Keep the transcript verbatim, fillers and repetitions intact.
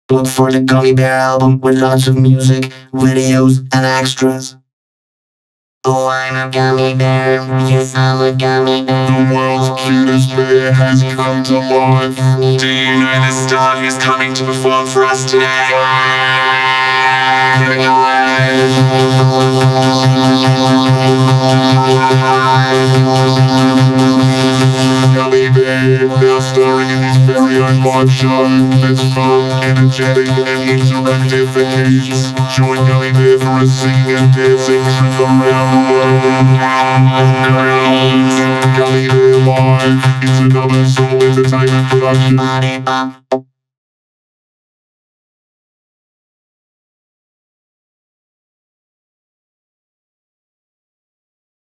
Look for the Gummibär album with lots of music, videos, and extras. Oh, I'm a gummy bear. Yes, I'm a gummy bear. The world's cutest bear has come to life. Do you know the star is coming to perform for us today? Gummy Bear, now starring in his very own live show that's fun, energetic, and interactive for kids. Join Gummy Bear for a singing and dancing trip around the world. Gummy Bear Live, it's another Soul Entertainment production.